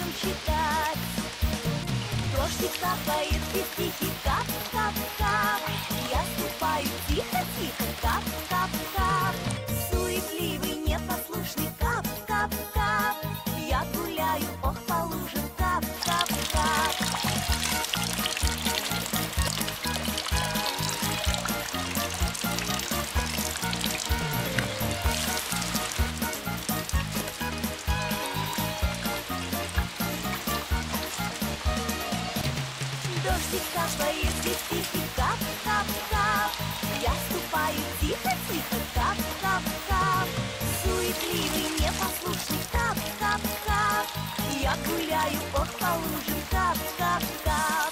рядом читать. Дождик капает, и стихи кап-кап-кап. Я ступаю тихо-тихо, кап-кап-кап. Суетливый, непослушный кап-кап-кап. Я гуляю, ох, по лужам, кап-кап-кап. Дождик капает, и стихи кап-кап-кап. Я ступаю тихо-тихо, кап-кап-кап. Суетливый, непослушный кап-кап-кап. Я гуляю, ох, по лужам, кап-кап-кап.